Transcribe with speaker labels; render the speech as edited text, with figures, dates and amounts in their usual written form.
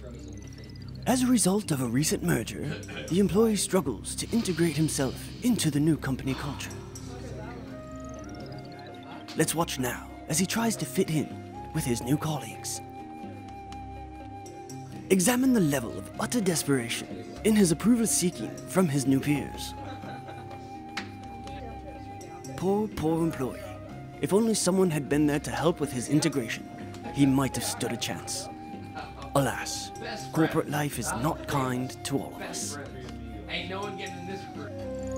Speaker 1: As a result of a recent merger, the employee struggles to integrate himself into the new company culture. Let's watch now as he tries to fit in with his new colleagues. Examine the level of utter desperation in his approval seeking from his new peers. Poor employee. If only someone had been there to help with his integration, he might have stood a chance. Alas, corporate life is not kind to all of us.
Speaker 2: Ain't no one getting in this group.